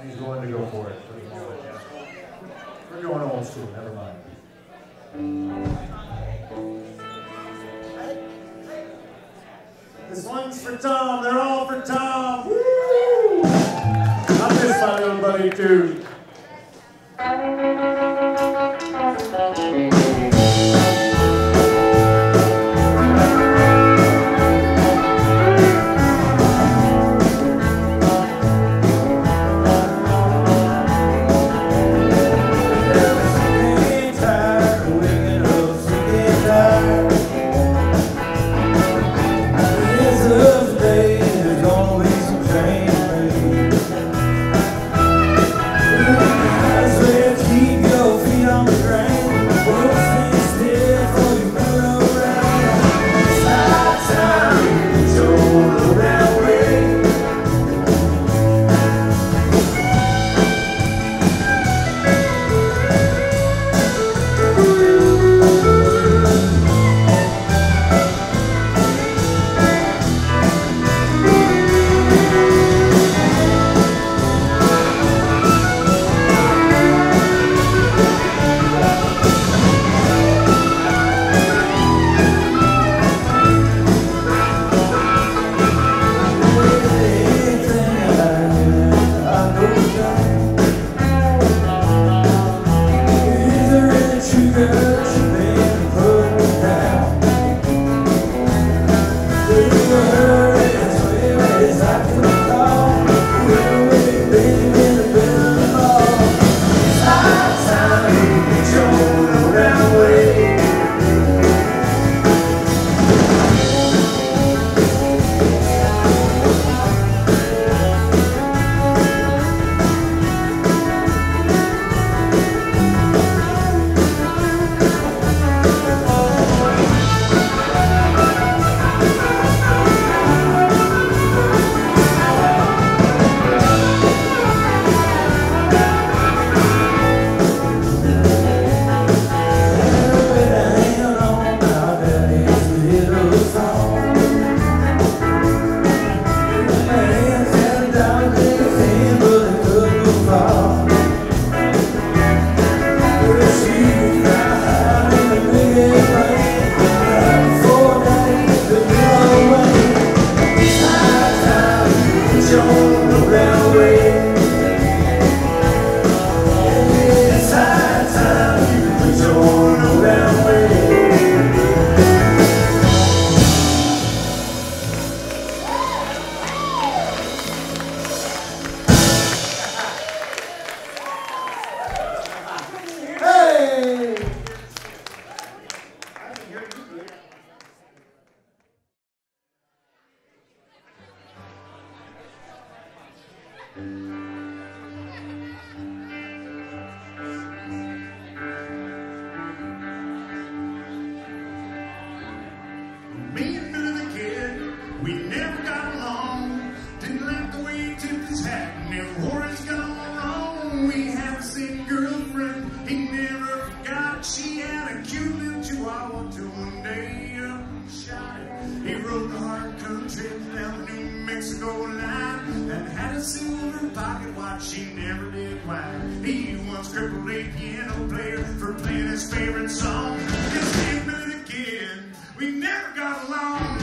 He's going to go for it. We're going old school, never mind. This one's for Tom, they're all for Tom. Woo! I miss my little buddy too. Me and the kid, we never got along. Didn't like the way he took his hat and never wore his gun wrong. We had the same girlfriend, he never forgot. She had a cute little chihuahua till one day shot it. He rode the hard country down the New Mexico line and had a silver pocket watch he never did whine. He once crippled a piano player for playing his favorite song. Just him and the kid, we never got along.